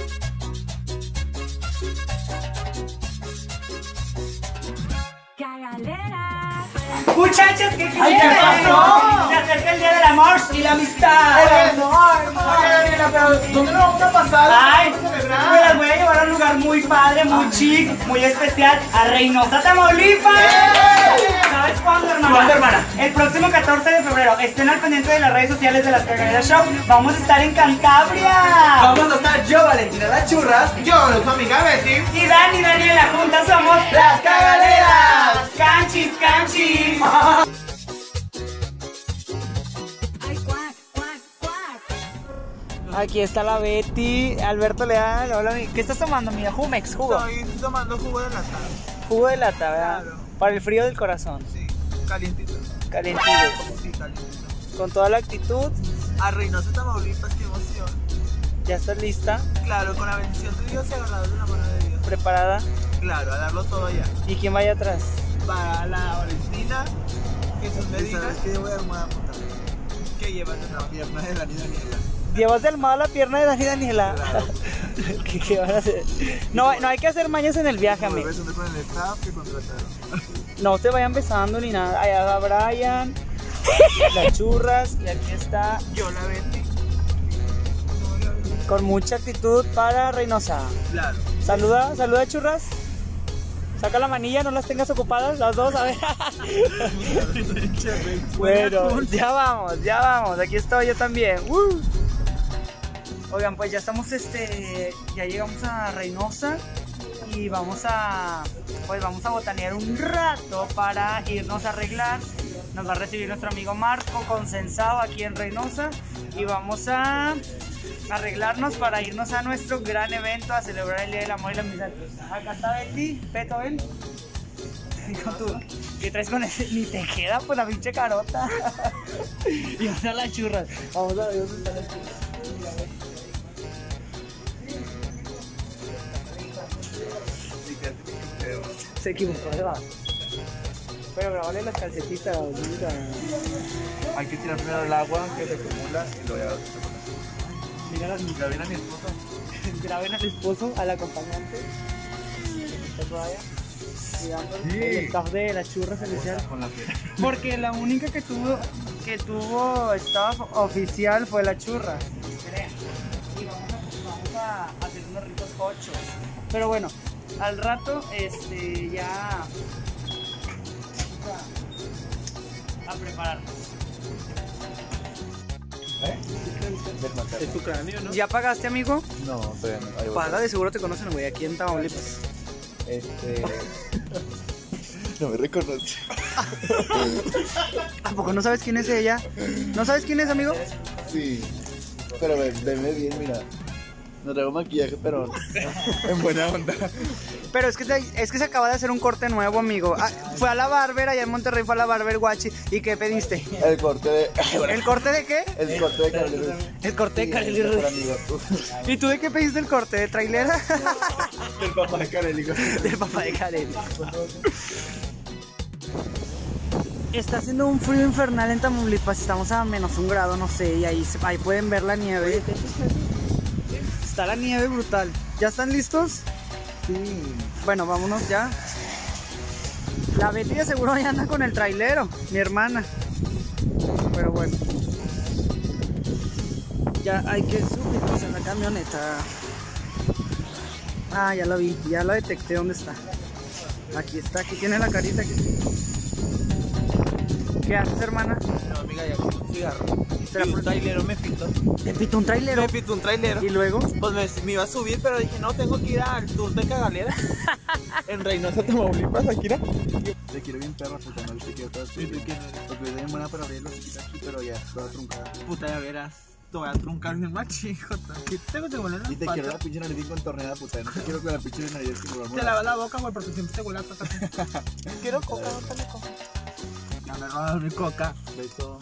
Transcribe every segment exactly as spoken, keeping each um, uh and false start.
Muchachos, ¿qué quieren? ¿Qué pasó? Se acerca el día del amor y la amistad. El amor. Pero ¿dónde lo vamos a pasar? Ay, me las voy a llevar a un lugar muy padre, muy chic, muy especial, a Reynosa, Tamaulipas. ¿Sabes cuándo, hermana? ¿Cuándo, hermana? El próximo catorce de febrero. Estén al pendiente de las redes sociales de Las Cagaleras Show. Vamos a estar en Cantabria. Vamos a estar yo, Valentina La Churras, yo, su amiga Betty Y Dani y Daniela, juntas somos Las Cagaleras. Canchis, canchis. Aquí está la Betty, Alberto Leal. Hola, ¿qué estás tomando, amiga? Jumex, jugo. Estoy tomando jugo de lata. Jugo de lata, ¿verdad? Claro. Para el frío del corazón. Sí, calientito. Calientito. Sí, calientito. Con toda la actitud. A Reynosa, Tamaulipas, qué emoción. ¿Ya estás lista? Claro, con la bendición de Dios y agarrado de la mano de Dios. ¿Preparada? Claro, a darlo todo allá. ¿Y quién vaya atrás? Para la Valentina, Jesús Medina. ¿Sabes qué? Yo voy a armar puta. ¿Qué llevas de La la pierna de Dani Daniela. ¿Llevas de almohada la pierna de Dani y Daniela? Claro. ¿Qué, qué van a hacer? No, no hay que hacer mañas en el viaje, Me voy amigo. besando con el staff que contrataron. No se vayan besando ni nada. Allá va Brian, las churras, y aquí está Yo la Betty. con mucha actitud para Reynosa. Claro. Saluda, saluda, churras. Saca la manilla, no las tengas ocupadas, las dos, a ver. Bueno, ya vamos, ya vamos. Aquí estoy yo también. ¡Uh! Oigan, pues ya estamos, este, ya llegamos a Reynosa y vamos a, pues vamos a botanear un rato para irnos a arreglar. Nos va a recibir nuestro amigo Marco Consensado aquí en Reynosa y vamos a arreglarnos para irnos a nuestro gran evento a celebrar el Día del Amor y la Amistad. Acá está Betty, Peto, ven. Con tu, ¿qué traes con ese? Ni te queda pues la pinche carota. Y ahora las churras. Vamos a ver dónde están las churras. Se equivocó, se va. Pero grabale las calcetitas, mira. Hay que tirar primero el agua que se acumula y luego ya. Mira las Ya viene a mi esposo. Graben al esposo, al acompañante. Está todavía cuidando Sí. el staff de las churras especial. Con la piel. Porque la única que tuvo que tuvo staff oficial fue la churra. Y vamos a, vamos a hacer unos ricos cochos. Pero bueno, al rato este ya vamos a, a prepararnos. ¿Eh? Es tu cráneo, ¿no? ¿Ya pagaste, amigo? No, todavía no. Ahí voy. Paga, de seguro te conocen, güey, aquí en Tamaulipas. Este. No me reconoce. ¿A poco no sabes quién es ella? ¿No sabes quién es, amigo? Sí. Pero ve, veme bien, mira. No traigo maquillaje, pero en buena onda. Pero es que, se, es que se acaba de hacer un corte nuevo, amigo. Ah, fue a la barber, allá en Monterrey fue a la barber Guachi. ¿Y qué pediste? El corte de. ¿El corte de qué? El corte de Carly Ruiz. El corte de Sí, Kareli el mejor Ruiz. amigo. ¿Y tú de qué pediste el corte? ¿De trailera? El papá de Kareli. Del papá de Kareli. Está haciendo un frío infernal en Tamaulipas. Estamos a menos un grado, no sé. Y ahí, ahí pueden ver la nieve. Está la nieve brutal. ¿Ya están listos? Sí. Bueno, vámonos ya. La Betty de seguro ya anda con el trailero, mi hermana. Pero bueno. Ya hay que subirnos en la camioneta. Ah, ya la vi, ya la detecté. ¿Dónde está? Aquí está, aquí tiene la carita. Aquí. ¿Qué haces, hermana? No, amiga, ya con un cigarro. ¿Será Y por- un trailero me pitó. ¿Te pitó un trailero? Me pitó un trailero. ¿Y luego? Pues me, me iba a subir, pero dije, no, tengo que ir al tour de Cagalera. En Reynosa, Tamaulipas, Akira. Te quiero bien perra, puta, no te quiero todo. Sí, tú quién eres. Porque es bien buena para abrir los chiquitos aquí, pero ya, toda truncada. Puta, ya verás. Te voy a truncar bien machijo. ¿Qué tengo que huele la Y te pata? quiero la pinche nariz contorneada, puta. No te quiero con la pinche nariz que me Te lavas la boca, güey, porque siempre te huele a pata. Quiero coca, no te coca. Ya me robaron mi coca. Beso.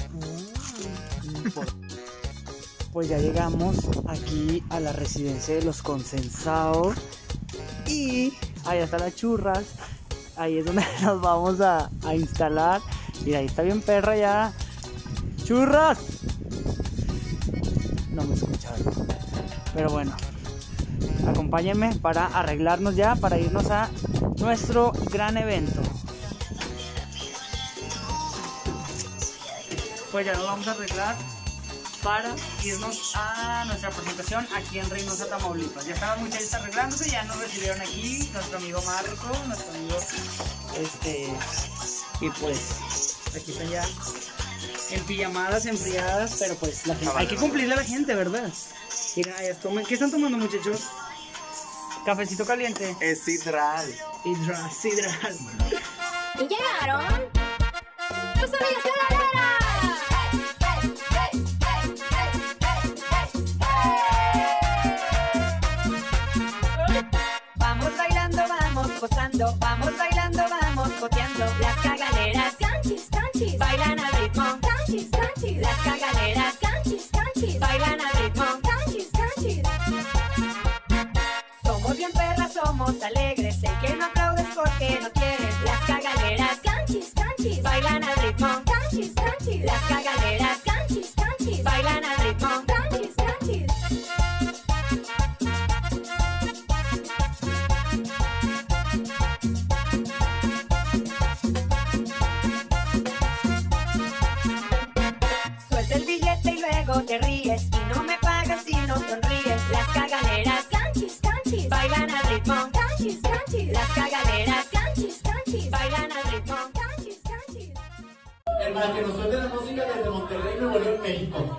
Pues ya llegamos aquí a la residencia de los Consensados. Y ahí están las churras. Ahí es donde nos vamos a, a instalar. Mira, ahí está bien perra ya. ¡Churras! No me escucharon. Pero bueno, acompáñenme para arreglarnos ya, para irnos a nuestro gran evento. Pues ya nos vamos a arreglar para irnos a nuestra presentación aquí en Reynosa, Tamaulipas. Ya estaban muchachos arreglándose, ya nos recibieron aquí nuestro amigo Marco, nuestro amigo este, y pues aquí están ya en pijamadas, enfriadas, pero pues la gente, hay que cumplirle a la gente, ¿verdad? Mira, ya tomen, ¿qué están tomando, muchachos? Cafecito caliente. Es sidral. Sidral, sidral. ¿Y llegaron? ¡Tus amigas ganaderas! Vamos bailando, vamos gozando, vamos bailando, vamos coteando. Las cagaleras, canchis, canchis, bailan al ritmo. Canchis, canchis, las cagaleras, canchis, canchis, bailan al ritmo. Canchis, canchis. Somos bien perras, somos alegres. El que no aplaudes porque no quieres. Las cagaleras, canchis, canchis, bailan al ritmo. Canchis, canchis, las cagaleras, canchis, canchis, bailan al ritmo. Canchis, canchis. Suelta el billete y luego te ríes y no me pagas si no sonríes. Las cagaleras, canchis, canchis, bailan al ritmo. Canchis, canchis, las cagaleras, canchis, canchis, bailan al ritmo. Canchis, canchis. Para que nos suelte la música desde Monterrey, Nuevo León, México.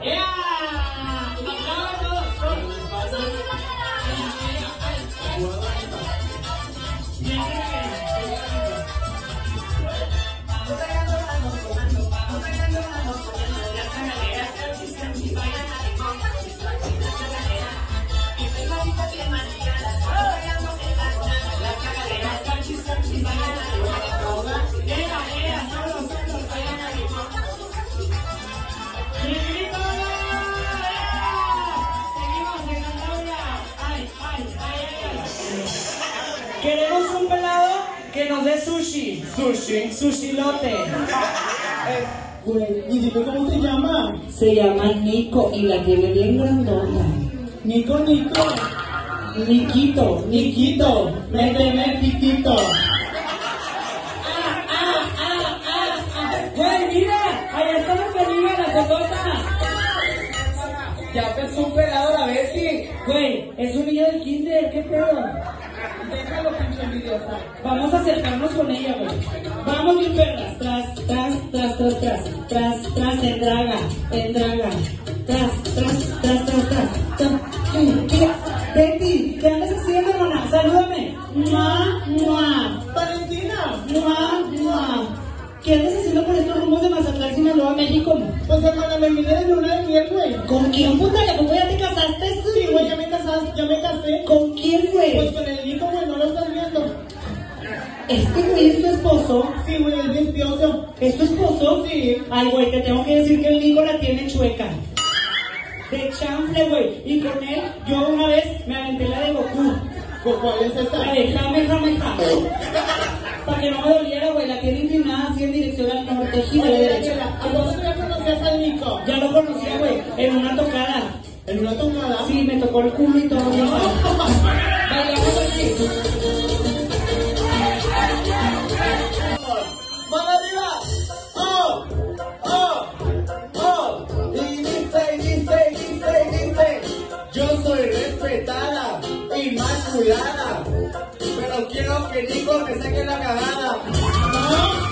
Queremos un pelado que nos dé sushi. Sushi. Sushilote. Güey, ¿y dime cómo se llama? Se llama Nico y la tiene bien grandota. Nico, Nico. Niquito. Niquito. Méteme, Piquito. Güey, mira, allá está nuestra amiga la cocota. Ya pensó un pelado la Betty. Güey, es un niño del kinder, ¿qué pedo? Déjalo, pinche envidiosa. Vamos a acercarnos con ella, güey. Vamos, mis perras. Tras, tras, tras, tras, tras. Tras, tras, en draga, en draga. Tras, tras, tras, tras, tras. tras. Mira, Betty, ¿qué andas haciendo, hermana? Salúdame. Mua, mua. Valentina. Mua, mua. ¿Qué andas haciendo por estos rumbos de Mazatlán, Sinaloa, México? Pues hermana, me vine de luna de miel, güey. ¿Con quién, puta? ¿Cómo ya te casaste? Sí, güey, ya me casaste, ya me casé. ¿Con quién, Pues güey? con el Nico, güey, no lo estás viendo. ¿Este güey es tu esposo? Sí, güey, es vicioso. ¿Es tu esposo? Sí. Ay, güey, te tengo que decir que el Nico la tiene chueca. De chanfle, güey. Y con él, yo una vez me aventé la de Goku. ¿Cuál es esa? La de Jame, Jame, Jame. Para que no me doliera, güey. La tiene inclinada así en dirección al norte, gira a la derecha. ¿A vos ya conocías al Nico? Ya lo conocía, güey. En una tocada. ¿En una tomada? Sí, me tocó el culo y todo. Bailamos así. ¡Mano arriba! ¡Oh! ¡Oh! ¡Oh! Y dice, y dice, y dice, y dice: yo soy respetada, inmaculada, pero quiero que Nico me saque la cagada. ¿No?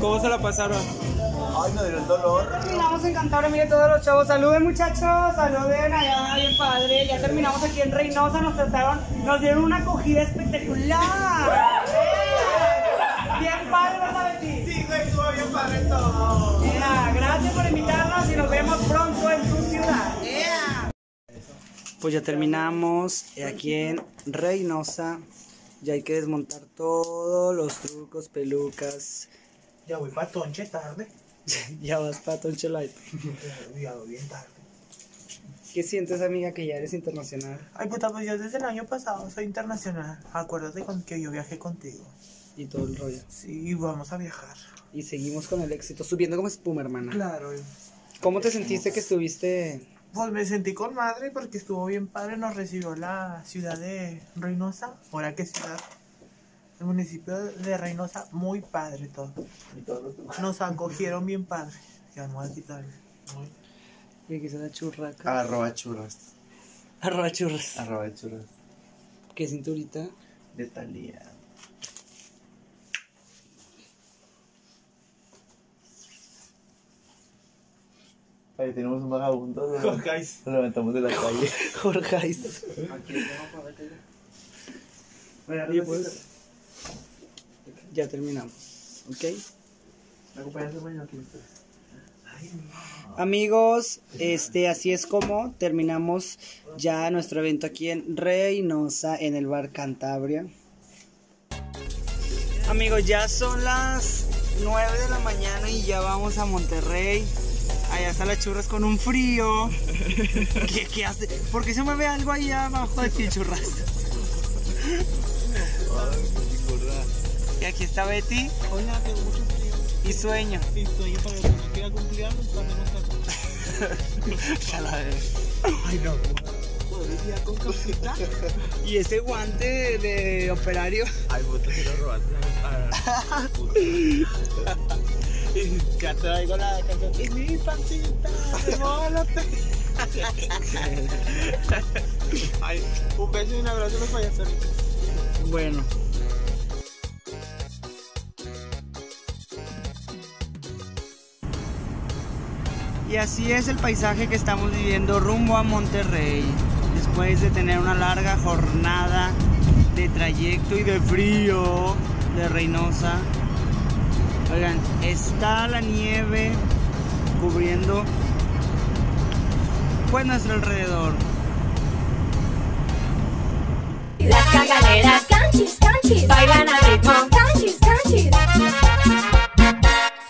¿Cómo se la pasaron? Ay, me dio el dolor. Terminamos en Cantabria, mire todos los chavos. Saluden, muchachos, saluden allá, bien padre. Ya terminamos aquí en Reynosa, nos trataron, nos dieron una acogida espectacular. Bien padre, ¿verdad, Betty? Sí, güey, estuvo bien padre todo. Yeah, gracias por invitarnos y nos vemos pronto en tu ciudad. Yeah. Pues ya terminamos aquí en Reynosa. Ya hay que desmontar todos los trucos, pelucas. Ya voy para Tonche tarde. Ya vas para Tonche Light. Ya voy bien tarde. ¿Qué sientes, amiga, que ya eres internacional? Ay, puta, pues yo desde el año pasado soy internacional. Acuérdate con que yo viajé contigo. Y todo el rollo. Sí, vamos a viajar. Y seguimos con el éxito, subiendo como espuma, hermana. Claro. ¿Cómo te sentiste que estuviste? Pues me sentí con madre porque estuvo bien padre. Nos recibió la ciudad de Reynosa. ¿Ahora qué ciudad? El municipio de Reynosa, muy padre todo. Nos acogieron bien padre. Ya no voy a quitarle. Y aquí está la churraca. Arroba churras. Arroba churras. Arroba churras. ¿Qué cinturita? De Talía. Ahí tenemos un vagabundo. Lo, Jorgeis. lo levantamos de la calle. Jorgeis. Y pues, ya terminamos, ¿ok? ¿Me acompañas al baño aquí? Amigos, este, así es como terminamos ya nuestro evento aquí en Reynosa, en el bar Cantabria. Amigos, ya son las nueve de la mañana y ya vamos a Monterrey. Allá está la churras con un frío. ¿Qué, qué hace? ¿Por qué se mueve algo allá abajo de ti, churras? Y aquí está Betty. Hola, tengo mucho frío. Y sueño. Y sueño para que no quiera cumpleaños también nos Ya la ves. Ay, no. ¿Podrías ir con cosita? Y ese guante de, de operario. Ay, vos te lo robaste. Ya traigo la canción. Y mi pancita, devólate. Ay, un beso y un abrazo a los payasos. Bueno. Y así es el paisaje que estamos viviendo rumbo a Monterrey. Después de tener una larga jornada de trayecto y de frío de Reynosa. Oigan, está la nieve cubriendo pues nuestro alrededor. Las cagaleras, canchis, canchis, bailan al ritmo, canchis, canchis.